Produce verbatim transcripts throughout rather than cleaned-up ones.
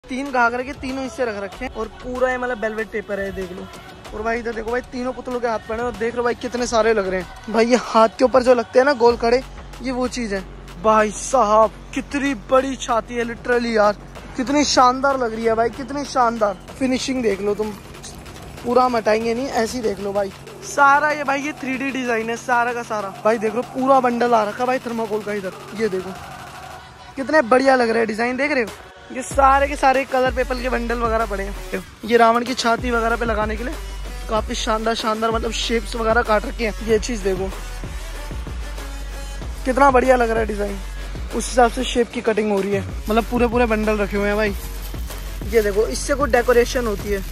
तीन घाघरे के तीनों हिस्से रख रखे हैं और पूरा ये मतलब वेलवेट पेपर है, देख लो। और भाई इधर देखो भाई, तीनों पुतलों के हाथ पड़े और देख लो भाई कितने सारे लग रहे हैं भाई। ये हाथ के ऊपर जो लगते हैं ना गोल खड़े, ये वो चीज है भाई साहब। कितनी बड़ी छाती है लिटरली यार, कितनी शानदार लग रही है भाई, कितनी शानदार फिनिशिंग देख लो तुम। पूरा हम हटाएंगे नहीं, ऐसे ही देख लो भाई। सारा ये भाई ये थ्री डी डिजाइन है सारा का सारा भाई। देख लो पूरा बंडल आ रखा भाई थर्माकोल का इधर, ये देखो कितने बढ़िया लग रहे हैं डिजाइन, देख रहे हो। ये सारे के सारे कलर पेपर के बंडल वगैरह पड़े हैं। ये रावण की छाती वगैरह पे लगाने के लिए काफी शानदार शानदार मतलब शेप्स वगैरह काट रखे हैं। ये चीज देखो कितना बढ़िया लग रहा है डिजाइन, उस हिसाब से शेप की कटिंग हो रही है। मतलब पूरे पूरे बंडल रखे हुए हैं भाई। ये देखो इससे कोई डेकोरेशन होती है।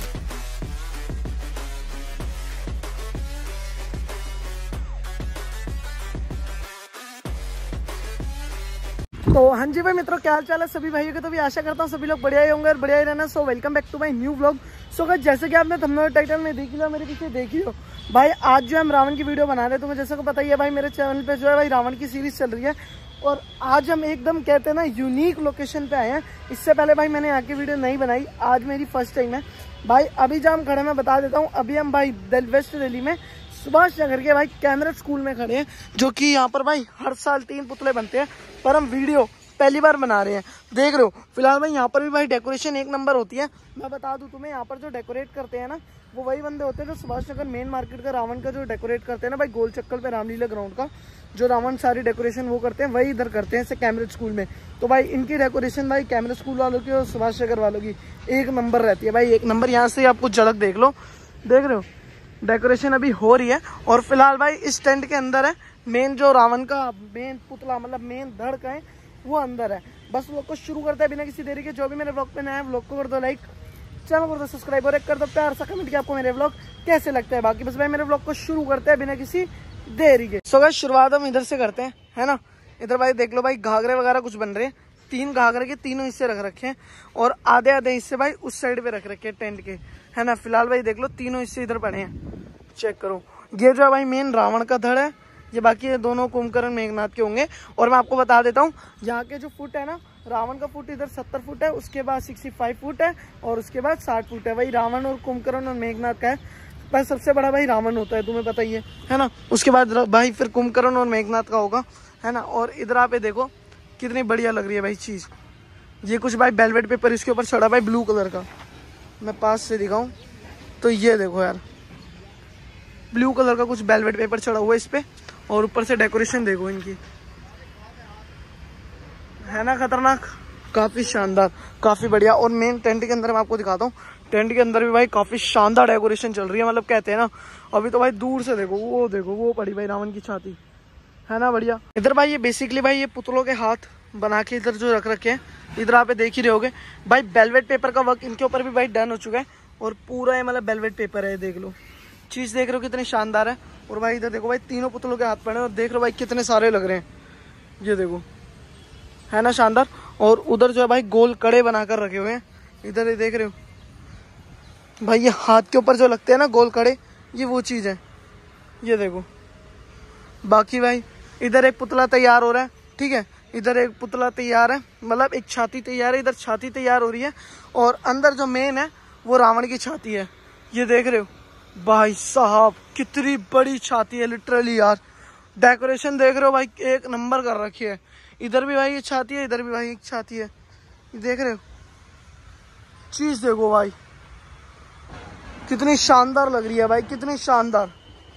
तो हाँ जी भाई मित्रों, क्या हाल चाल है सभी भाइयों के। तो भी आशा करता हूँ सभी लोग बढ़िया ही होंगे और बढ़िया ही रहना। So welcome back to my new vlog. So guys जैसे कि आपने थंबनेल टाइटल में देख लिया, मेरे पीछे देखी हो भाई, आज जो हम रावण की वीडियो बना रहे हैं। तुम्हें जैसे को पता ही है भाई, मेरे चैनल पे जो है भाई रावण की सीरीज चल रही है। और आज हम एकदम कहते हैं ना यूनिक लोकेशन पे आए हैं। इससे पहले भाई मैंने यहाँ की वीडियो नहीं बनाई, आज मेरी फर्स्ट टाइम है भाई। अभी जहाँ हम खड़े मैं बता देता हूँ, अभी हम भाई वेस्ट दिल्ली में सुभाष नगर के भाई कैमरेट स्कूल में खड़े हैं, जो कि यहाँ पर भाई हर साल तीन पुतले बनते हैं, पर हम वीडियो पहली बार बना रहे हैं। देख रहे हो फिलहाल भाई यहाँ पर भी भाई डेकोरेशन एक नंबर होती है। मैं बता दूं तुम्हें, यहाँ पर जो डेकोरेट करते हैं ना, वो वही बंदे होते हैं जो सुभाष नगर मेन मार्केट का रावण का जो डेकोरेट करते हैं ना भाई, गोल चक्कर पे रामलीला ग्राउंड का जो रावण सारी डेकोरेशन वो करते हैं, वही इधर करते हैं ऐसे कैमरेट स्कूल में। तो भाई इनकी डेकोरेशन भाई कैमरेट स्कूल वालों की और सुभाष नगर वालों की एक नंबर रहती है भाई, एक नंबर। यहाँ से आपको झलक देख लो, देख रहे हो डेकोरेशन अभी हो रही है। और फिलहाल भाई इस टेंट के अंदर है मेन जो रावण का मेन पुतला, मतलब मेन धड़ का है, वो अंदर है। बस व्लॉग को शुरू करते हैं बिना किसी देरी के। जो भी मेरे व्लॉग पे नया है व्लॉग को कर दो लाइक, चैनल को कर दो सब्सक्राइब और एक कर दो प्यार सा कमेंट कि आपको मेरे व्लॉग कैसे लगता है। बाकी बस भाई मेरे व्लॉग को शुरू करते हैं बिना किसी देरी के। सो गाइस शुरुआत हम इधर से करते हैं, है ना। इधर भाई देख लो भाई घाघरे वगैरह कुछ बन रहे हैं। तीन घाघरे के तीनों हिस्से रख रखे हैं और आधे आधे हिस्से भाई उस साइड पे रख रखे हैं टेंट के, है ना। फिलहाल भाई देख लो तीनों हिस्से इधर पड़े हैं, चेक करो। ये जो है भाई मेन रावण का धड़ है, ये बाकी ये दोनों कुंभकर्ण मेघनाथ के होंगे। और मैं आपको बता देता हूँ यहाँ के जो फुट है ना, रावण का फुट इधर सत्तर फुट है, उसके बाद पैंसठ फुट है और उसके बाद साठ फुट है। वही रावण और कुंभकर्ण और मेघनाथ का है, पर सबसे बड़ा भाई रावण होता है, तुम्हें पता ही है, है ना। उसके बाद भाई फिर कुंभकर्ण और मेघनाथ का होगा, है ना। और इधर आप देखो कितनी बढ़िया लग रही है भाई चीज़। ये कुछ भाई वेलवेट पेपर इसके ऊपर चढ़ा भाई ब्लू कलर का, मैं पास से दिखाऊँ तो ये देखो यार, ब्लू कलर का कुछ वेलवेट पेपर चढ़ा हुआ है इस पे। और ऊपर से डेकोरेशन देखो इनकी, है ना खतरनाक, काफी शानदार, काफी बढ़िया। और मेन टेंट के अंदर मैं आपको दिखाता हूँ, टेंट के अंदर भी भाई काफी शानदार डेकोरेशन चल रही है। मतलब कहते हैं ना, अभी तो भाई दूर से देखो, वो देखो वो पड़ी भाई रावण की छाती, है ना बढ़िया। इधर भाई ये बेसिकली भाई ये पुतलों के हाथ बना के इधर जो रख रखे हैं, इधर आप देख ही रहे होगे भाई। वेलवेट पेपर का वर्क इनके ऊपर भी भाई डन हो चुका है और पूरा ये मतलब वेलवेट पेपर है, देख लो चीज, देख रहे हो कितनी शानदार है। और भाई इधर देखो भाई तीनों पुतलों के हाथ पड़े और देख रहे हो भाई कितने सारे लग रहे हैं, ये देखो, है ना शानदार। और उधर जो है भाई गोल कड़े बनाकर रखे हुए हैं, इधर ये देख रहे हो भाई, ये हाथ के ऊपर जो लगते हैं ना गोल कड़े, ये वो चीज है, ये देखो। बाकी भाई इधर एक पुतला तैयार हो रहा है, ठीक है, इधर एक पुतला तैयार है, मतलब एक छाती तैयार है, इधर छाती तैयार हो रही है। और अंदर जो मेन है वो रावण की छाती है, ये देख रहे हो भाई साहब कितनी बड़ी छाती है लिटरली यार। डेकोरेशन देख रहे हो भाई एक नंबर कर रखी है। इधर भी भाई ये छाती है, इधर भी भाई एक छाती है, ये देख रहे हो चीज, देखो भाई कितनी शानदार लग रही है भाई, कितनी शानदार,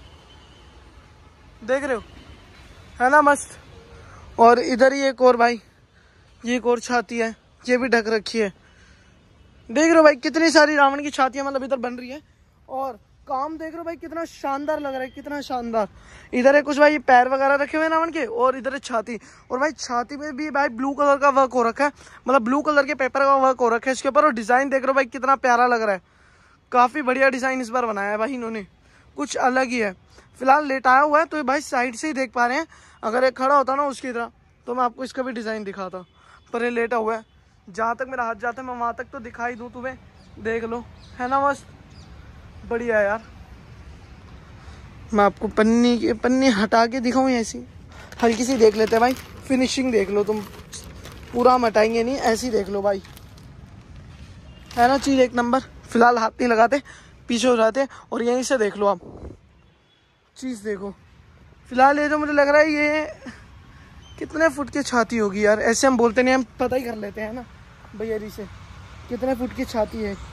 देख रहे हो, है ना मस्त। और इधर ही एक और भाई, ये एक और छाती है, ये भी ढक रखी है, देख रहे हो भाई कितनी सारी रावण की छातियां मतलब इधर बन रही है। और काम देख रहे हो भाई कितना शानदार लग रहा है, कितना शानदार। इधर है कुछ भाई पैर वगैरह रखे हुए हैं रावण के, और इधर है छाती। और भाई छाती में भी भाई ब्लू कलर का वर्क हो रखा है, मतलब ब्लू कलर के पेपर का वर्क हो रखा है इसके ऊपर। और डिजाइन देख रहे हो भाई कितना प्यारा लग रहा है, काफी बढ़िया डिजाइन इस बार बनाया है भाई इन्होंने, कुछ अलग ही है। फिलहाल लेटाया हुआ है तो भाई साइड से ही देख पा रहे हैं, अगर एक खड़ा होता ना उसकी तरह तो मैं आपको इसका भी डिजाइन दिखाता, पर ये लेटा हुआ है। जहाँ तक मेरा हाथ जाता है मैं वहां तक तो दिखाई दूं तुम्हें, देख लो, है ना मस्त बढ़िया यार। मैं आपको पन्नी पन्नी हटा के दिखाऊं, ऐसी हल्की सी देख लेते हैं भाई, फिनिशिंग देख लो तुम, पूरा हम हटाएंगे नहीं, ऐसी देख लो भाई, है ना चीज़ एक नंबर। फिलहाल हाथ नहीं लगाते, पीछे हो जाते। और यहीं से देख लो आप, चीज़ देखो। फिलहाल ये जो मुझे लग रहा है ये कितने फुट की छाती होगी यार, ऐसे हम बोलते नहीं, हम पता ही कर लेते हैं ना भैया जी से कितने फुट की छाती है।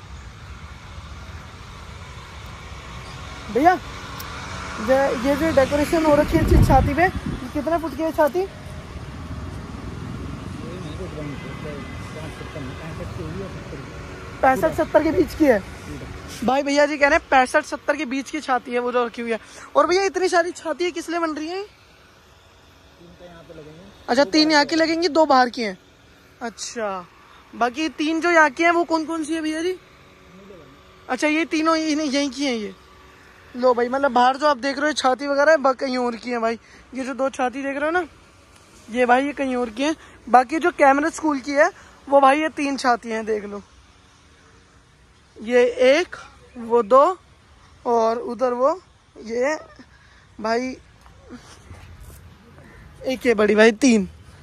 भैया ये जो डेकोरेशन हो रखी है छाती पे, कितने फुट की है छाती? पैंसठ सत्तर के बीच की है भाई। भैया जी कह रहे हैं पैंसठ सत्तर के बीच की छाती है वो जो रखी हुई है। और भैया इतनी सारी छाती है किस लिए बन रही है? अच्छा तीन यहाँ की लगेंगी, दो बाहर की हैं। अच्छा बाकी तीन जो यहाँ की हैं वो कौन कौन सी है भैया जी? अच्छा ये तीनों यहीं की हैं ये। लो भाई मतलब बाहर जो आप देख रहे हो छाती वगैरह है कहीं और की है भाई। ये जो दो छाती देख रहे हो ना ये भाई ये कहीं और की है। बाकी जो कैमरा स्कूल की है वो भाई ये तीन छाती हैं देख लो, ये एक वो दो और उधर वो ये भाई एक ये बड़ी भाई तीन।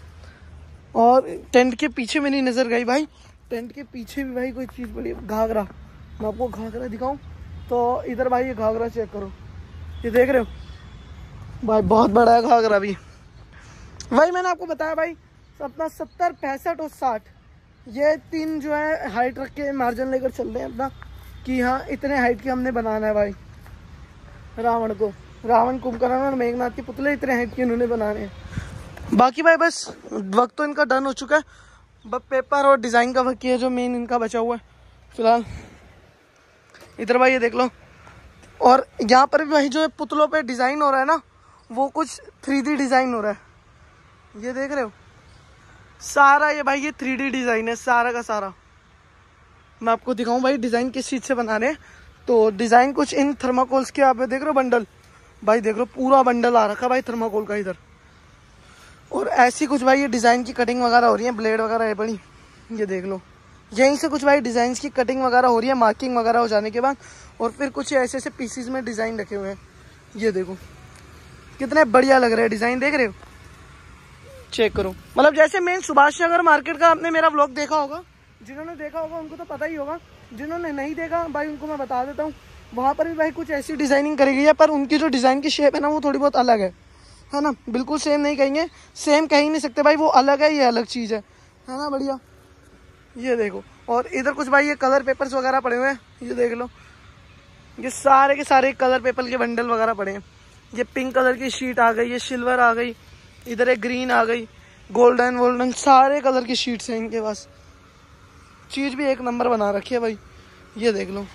और टेंट के पीछे मेरी नजर गई भाई, टेंट के पीछे भी भाई कोई चीज बड़ी, घाघरा। मैं आपको घाघरा दिखाऊं तो इधर भाई ये घाघरा चेक करो, ये देख रहे हो भाई बहुत बड़ा है घाघरा भी। भाई मैंने आपको बताया भाई अपना सत्तर पैंसठ और साठ ये तीन जो है हाइट रख के मार्जिन लेकर चल रहे हैं अपना कि हाँ इतने हाइट की हमने बनाना है भाई रावण को। रावण कुंभकर्ण और मेघनाथ के पुतले इतने हाइट के उन्होंने बनाने हैं। बाकी भाई बस वक्त तो इनका डन हो चुका है, बस पेपर और डिज़ाइन का वक्त है जो मेन इनका बचा हुआ है फिलहाल। इधर भाई ये देख लो। और यहाँ पर भी भाई जो है पुतलों पे डिज़ाइन हो रहा है ना वो कुछ थ्री डी डिज़ाइन हो रहा है, ये देख रहे हो सारा ये भाई ये थ्री डी डिज़ाइन है सारा का सारा। मैं आपको दिखाऊं भाई डिज़ाइन किस चीज़ से बना रहे हैं। तो डिज़ाइन कुछ इन थर्माकोल्स के आप देख रहे हो बंडल, भाई देख लो पूरा बंडल आ रखा है भाई थर्माकोल का इधर। और ऐसी कुछ भाई ये डिज़ाइन की कटिंग वगैरह हो रही है, ब्लेड वगैरह है बड़ी, ये देख लो। यहीं से कुछ भाई डिज़ाइन की कटिंग वगैरह हो रही है मार्किंग वगैरह हो जाने के बाद। और फिर कुछ ऐसे ऐसे पीसीज में डिज़ाइन रखे हुए हैं, ये देखो कितने बढ़िया लग रहे हैं डिज़ाइन, देख रहे हो चेक करो। मतलब जैसे मेन सुभाष नगर मार्केट का आपने मेरा व्लॉग देखा होगा, जिन्होंने देखा होगा उनको तो पता ही होगा, जिन्होंने नहीं देखा भाई उनको मैं बता देता हूँ। वहाँ पर भी भाई कुछ ऐसी डिज़ाइनिंग करी गई है पर उनकी जो डिज़ाइन की शेप है ना वो थोड़ी बहुत अलग है, है ना। बिल्कुल सेम नहीं कहेंगे, सेम कह ही नहीं सकते भाई, वो अलग है ये अलग चीज़ है, है ना बढ़िया। ये देखो और इधर कुछ भाई ये कलर पेपर्स वगैरह पड़े हुए हैं, ये देख लो ये सारे के सारे कलर पेपर के बंडल वगैरह पड़े हैं। ये पिंक कलर की शीट आ गई, ये सिल्वर आ गई, इधर एक ग्रीन आ गई, गोल्डन वोल्डन सारे कलर की शीट्स हैं इनके पास। चीज़ भी एक नंबर बना रखी है भाई, ये देख लो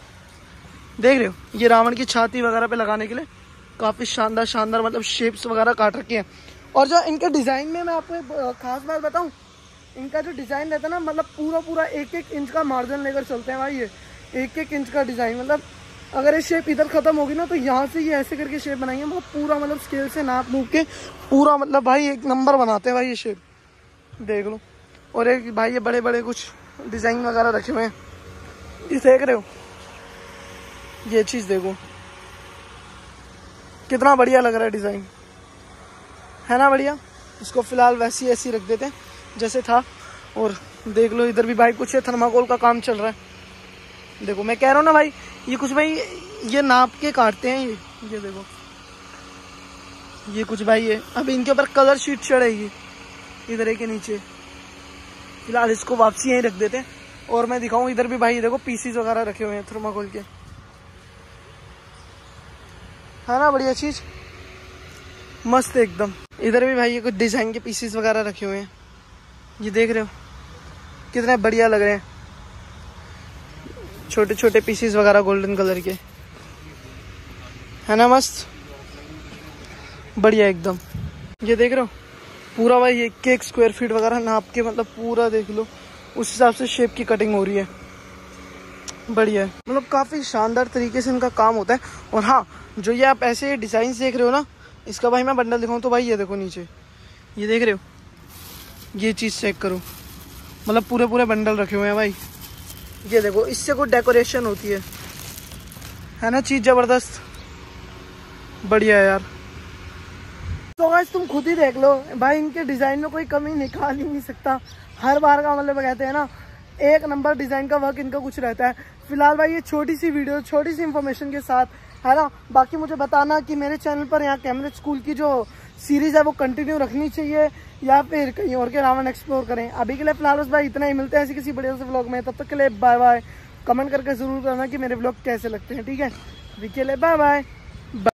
देख रहे हो। ये रावण की छाती वगैरह पे लगाने के लिए काफ़ी शानदार शानदार मतलब शेप्स वगैरह काट रखे हैं। और जो इनके डिज़ाइन में मैं आपको एक खास बात बताऊं, इनका जो डिज़ाइन रहता है ना मतलब पूरा पूरा एक एक इंच का मार्जिन लेकर चलते हैं भाई। ये एक एक इंच का डिज़ाइन, मतलब अगर ये शेप इधर ख़त्म होगी ना तो यहाँ से ये ऐसे करके शेप बनाएंगे, बहुत पूरा मतलब स्केल से नाप नूप के पूरा मतलब भाई एक नंबर बनाते हैं भाई ये शेप, देख लो। और एक भाई ये बड़े बड़े कुछ डिज़ाइन वगैरह रखे हुए हैं, ये देख रहे हो। ये चीज़ देखो कितना बढ़िया लग रहा है डिज़ाइन, है ना बढ़िया। इसको फिलहाल वैसी ऐसी रख देते हैं जैसे था। और देख लो इधर भी भाई कुछ थर्माकोल का काम चल रहा है, देखो मैं कह रहा हूँ ना भाई ये कुछ भाई ये नाप के काटते हैं ये ये देखो ये कुछ भाई ये अब इनके ऊपर कलर शीट चढ़ेगी इधर एक के नीचे। फिलहाल इसको वापसी यहीं रख देते हैं। और मैं दिखाऊं इधर भी भाई देखो पीसीज वगैरह रखे हुए हैं थर्माकोल के, है ना बढ़िया चीज मस्त एकदम। इधर भी भाई ये कुछ डिजाइन के पीसीज वगैरह रखे हुए हैं, ये देख रहे हो कितने बढ़िया लग रहे हैं, छोटे छोटे पीसीज वगैरह गोल्डन कलर के, है ना मस्त बढ़िया एकदम। ये देख रहे हो पूरा भाई ये एक स्क्वायर फीट वगैरह नाप के मतलब पूरा देख लो उस हिसाब से शेप की कटिंग हो रही है, बढ़िया है। मतलब काफ़ी शानदार तरीके से इनका काम होता है। और हाँ जो ये आप ऐसे डिज़ाइन देख रहे हो ना, इसका भाई मैं बंडल दिखाऊँ तो भाई ये देखो नीचे ये देख रहे हो, ये चीज़ चेक करो मतलब पूरे पूरे बंडल रखे हुए हैं भाई, ये देखो इससे कुछ डेकोरेशन होती है, है ना चीज़ ज़बरदस्त बढ़िया है यार। तो गाइस तुम खुद ही देख लो भाई, इनके डिज़ाइन में कोई कमी निकाल ही नहीं सकता। हर बार का मतलब कहते हैं ना एक नंबर डिज़ाइन का वर्क इनका कुछ रहता है। फिलहाल भाई ये छोटी सी वीडियो, छोटी सी इन्फॉर्मेशन के साथ, है ना। बाकी मुझे बताना कि मेरे चैनल पर यहाँ कैमरेज स्कूल की जो सीरीज़ है वो कंटिन्यू रखनी चाहिए या फिर कहीं और के रावण एक्सप्लोर करें। अभी के लिए फिलहाल बस भाई इतना ही, मिलते हैं ऐसी किसी बढ़िया से व्लॉग में। तब तक के लिए बाय बाय। कमेंट करके ज़रूर करना कि मेरे व्लॉग कैसे लगते हैं, ठीक है। अभी के लिए बाय बाय।